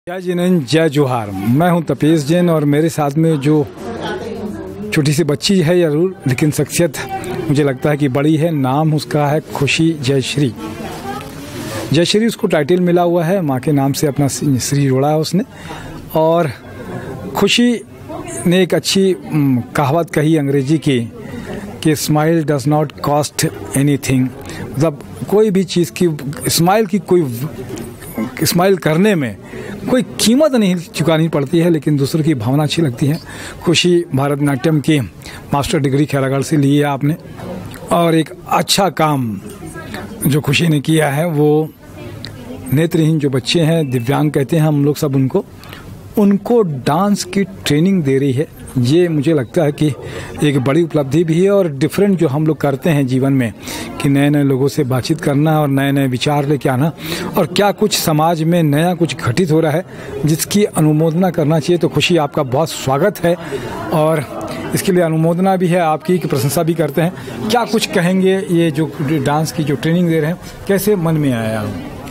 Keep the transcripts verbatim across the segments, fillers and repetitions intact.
जय जिनेन जय जोहार। मैं हूं तपेश जैन और मेरे साथ में जो छोटी सी बच्ची है जरूर, लेकिन शख्सियत मुझे लगता है कि बड़ी है। नाम उसका है खुशी जयश्री। जयश्री उसको टाइटल मिला हुआ है, माँ के नाम से अपना श्री जोड़ा है उसने। और खुशी ने एक अच्छी कहावत कही अंग्रेजी की कि smile does not cost anything. मतलब कोई भी चीज़ की स्माइल की कोई स्माइल करने में कोई कीमत नहीं चुकानी पड़ती है, लेकिन दूसरों की भावना अच्छी लगती है। खुशी भरतनाट्यम की मास्टर डिग्री खैरागढ़ से ली है आपने, और एक अच्छा काम जो खुशी ने किया है वो नेत्रहीन जो बच्चे हैं, दिव्यांग कहते हैं हम लोग सब उनको, उनको डांस की ट्रेनिंग दे रही है। ये मुझे लगता है कि एक बड़ी उपलब्धि भी है और डिफरेंट जो हम लोग करते हैं जीवन में कि नए नए लोगों से बातचीत करना और नए नए विचार लेके आना, और क्या कुछ समाज में नया कुछ घटित हो रहा है जिसकी अनुमोदना करना चाहिए। तो खुशी आपका बहुत स्वागत है और इसके लिए अनुमोदना भी है आपकी, कि प्रशंसा भी करते हैं। क्या कुछ कहेंगे, ये जो डांस की जो ट्रेनिंग दे रहे हैं कैसे मन में आया?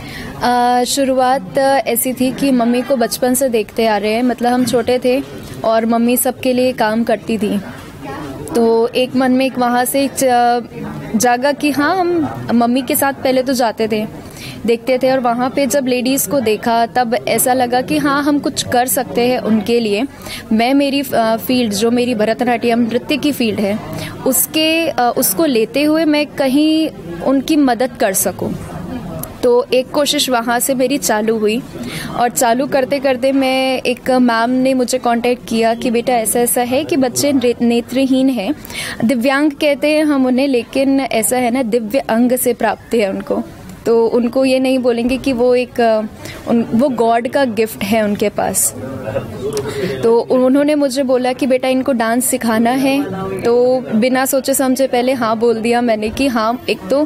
शुरुआत ऐसी थी कि मम्मी को बचपन से देखते आ रहे हैं, मतलब हम छोटे थे और मम्मी सबके लिए काम करती थी। तो एक मन में एक वहाँ से एक जागा कि हाँ हम मम्मी के साथ पहले तो जाते थे, देखते थे, और वहाँ पे जब लेडीज़ को देखा तब ऐसा लगा कि हाँ हम कुछ कर सकते हैं उनके लिए। मैं मेरी फील्ड जो मेरी भरतनाट्यम नृत्य की फील्ड है उसके उसको लेते हुए मैं कहीं उनकी मदद कर सकूँ। तो एक कोशिश वहाँ से मेरी चालू हुई, और चालू करते करते मैं एक मैम ने मुझे कांटेक्ट किया कि बेटा ऐसा ऐसा है कि बच्चे नेत्रहीन हैं, दिव्यांग कहते हैं हम उन्हें, लेकिन ऐसा है ना दिव्य अंग से प्राप्त है उनको। तो उनको ये नहीं बोलेंगे कि वो एक उन, वो गॉड का गिफ्ट है उनके पास। तो उन्होंने मुझे बोला कि बेटा इनको डांस सिखाना है। तो बिना सोचे समझे पहले हाँ बोल दिया मैंने कि हाँ। एक तो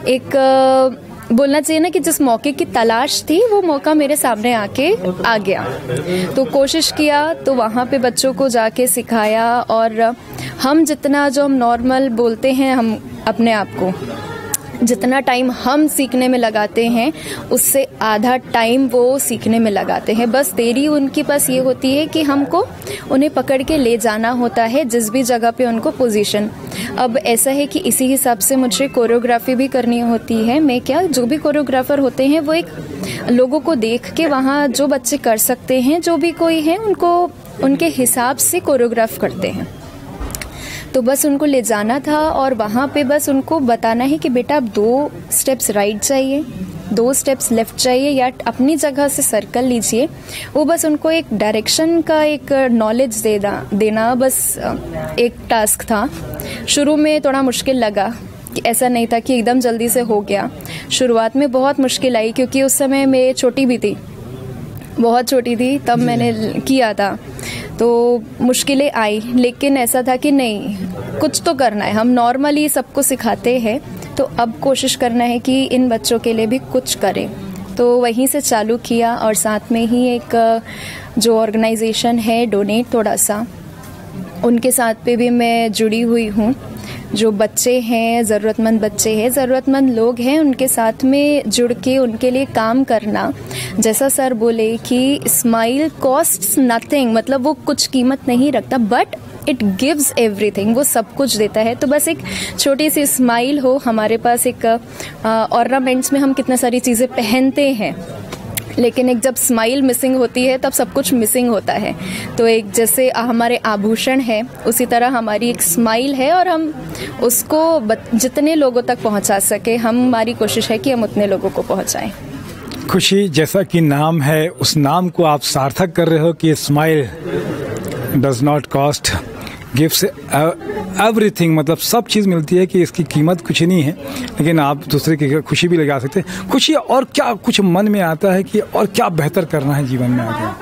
एक बोलना चाहिए ना कि जिस मौके की तलाश थी वो मौका मेरे सामने आके आ गया। तो कोशिश किया, तो वहाँ पे बच्चों को जाके सिखाया। और हम जितना जो हम नॉर्मल बोलते हैं, हम अपने आप को जितना टाइम हम सीखने में लगाते हैं उससे आधा टाइम वो सीखने में लगाते हैं। बस देरी उनके पास ये होती है कि हमको उन्हें पकड़ के ले जाना होता है जिस भी जगह पे उनको पोजीशन। अब ऐसा है कि इसी हिसाब से मुझे कोरियोग्राफी भी करनी होती है। मैं क्या जो भी कोरियोग्राफर होते हैं वो एक लोगों को देख के वहाँ जो बच्चे कर सकते हैं, जो भी कोई है, उनको उनके हिसाब से कोरियोग्राफ करते हैं। तो बस उनको ले जाना था और वहाँ पे बस उनको बताना है कि बेटा आप दो स्टेप्स राइट चाहिए, दो स्टेप्स लेफ्ट चाहिए, या अपनी जगह से सर्कल लीजिए। वो बस उनको एक डायरेक्शन का एक नॉलेज देना देना बस एक टास्क था। शुरू में थोड़ा मुश्किल लगा कि ऐसा नहीं था कि एकदम जल्दी से हो गया। शुरुआत में बहुत मुश्किल आई क्योंकि उस समय मैं छोटी भी थी, बहुत छोटी थी तब मैंने किया था। तो मुश्किलें आई, लेकिन ऐसा था कि नहीं कुछ तो करना है। हम नॉर्मली सबको सिखाते हैं, तो अब कोशिश करना है कि इन बच्चों के लिए भी कुछ करें। तो वहीं से चालू किया, और साथ में ही एक जो ऑर्गेनाइजेशन है डोनेट थोड़ा सा, उनके साथ पे भी मैं जुड़ी हुई हूँ। जो बच्चे हैं, ज़रूरतमंद बच्चे हैं, ज़रूरतमंद लोग हैं, उनके साथ में जुड़ के उनके लिए काम करना। जैसा सर बोले कि स्माइल कॉस्ट्स नथिंग, मतलब वो कुछ कीमत नहीं रखता, बट इट गिव्स एवरीथिंग, वो सब कुछ देता है। तो बस एक छोटी सी स्माइल हो हमारे पास। एक ऑर्नामेंट्स में हम कितनी सारी चीज़ें पहनते हैं, लेकिन एक जब स्माइल मिसिंग होती है तब सब कुछ मिसिंग होता है। तो एक जैसे हमारे आभूषण है, उसी तरह हमारी एक स्माइल है, और हम उसको जितने लोगों तक पहुंचा सके, हमारी कोशिश है कि हम उतने लोगों को पहुंचाएं। खुशी, जैसा कि नाम है उस नाम को आप सार्थक कर रहे हो कि smile does not cost gives everything, मतलब सब चीज़ मिलती है कि इसकी कीमत कुछ नहीं है, लेकिन आप दूसरे की खुशी भी लगा सकते हैं। खुशी, और क्या कुछ मन में आता है कि और क्या बेहतर करना है जीवन में आगे?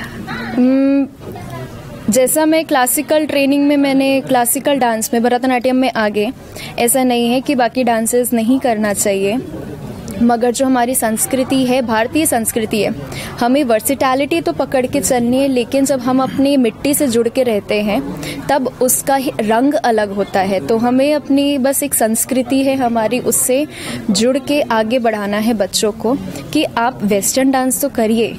जैसा मैं क्लासिकल ट्रेनिंग में, मैंने क्लासिकल डांस में, भरतनाट्यम में आगे, ऐसा नहीं है कि बाकी डांसेस नहीं करना चाहिए, मगर जो हमारी संस्कृति है, भारतीय संस्कृति है, हमें वर्सिटैलिटी तो पकड़ के चलनी है, लेकिन जब हम अपनी मिट्टी से जुड़ के रहते हैं तब उसका ही रंग अलग होता है। तो हमें अपनी बस एक संस्कृति है हमारी, उससे जुड़ के आगे बढ़ाना है बच्चों को कि आप वेस्टर्न डांस तो करिए,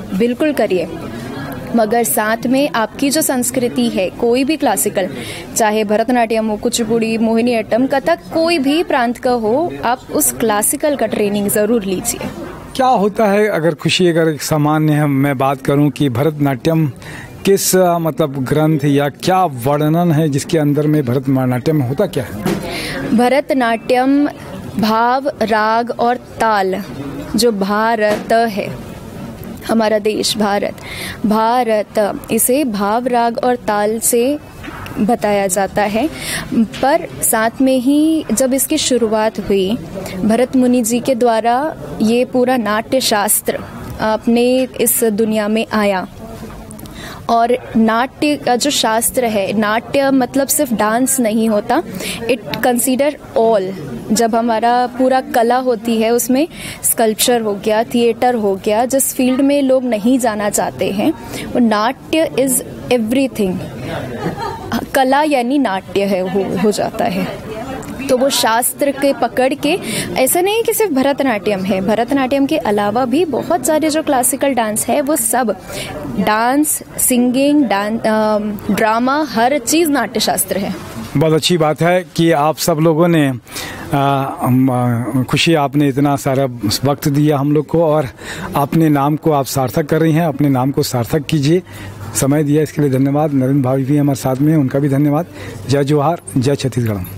बिल्कुल करिए, मगर साथ में आपकी जो संस्कृति है, कोई भी क्लासिकल, चाहे भरतनाट्यम हो, कुचिपुड़ी, मोहिनीअट्टम, कथक, कोई भी प्रांत का हो, आप उस क्लासिकल का ट्रेनिंग ज़रूर लीजिए। क्या होता है, अगर खुशी, अगर एक सामान्य मैं बात करूं कि भरतनाट्यम किस मतलब ग्रंथ या क्या वर्णन है जिसके अंदर में भरतनाट्यम में होता क्या है? भरतनाट्यम भाव, राग और ताल, जो भारत है, हमारा देश भारत, भारत इसे भाव, राग और ताल से बताया जाता है। पर साथ में ही जब इसकी शुरुआत हुई, भरत मुनि जी के द्वारा ये पूरा नाट्य शास्त्र अपने इस दुनिया में आया। और नाट्य का जो शास्त्र है, नाट्य मतलब सिर्फ डांस नहीं होता, इट कंसीडर ऑल। जब हमारा पूरा कला होती है, उसमें स्कल्पचर हो गया, थिएटर हो गया, जिस फील्ड में लोग नहीं जाना चाहते हैं, वो नाट्य इज एवरीथिंग। कला यानी नाट्य है, हो, हो जाता है। तो वो शास्त्र के पकड़ के, ऐसा नहीं कि सिर्फ भरतनाट्यम है, भरतनाट्यम के अलावा भी बहुत सारे जो क्लासिकल डांस है, वो सब डांस, सिंगिंग, डांस, ड्रामा, हर चीज़ नाट्य शास्त्र है। बहुत अच्छी बात है कि आप सब लोगों ने आ, खुशी, आपने इतना सारा वक्त दिया हम लोग को, और अपने नाम को आप सार्थक कर रही हैं। अपने नाम को सार्थक कीजिए, समय दिया इसके लिए धन्यवाद। नरेंद्र भाई भी हमारे साथ में हैं, उनका भी धन्यवाद। जय जोहार, जय छत्तीसगढ़।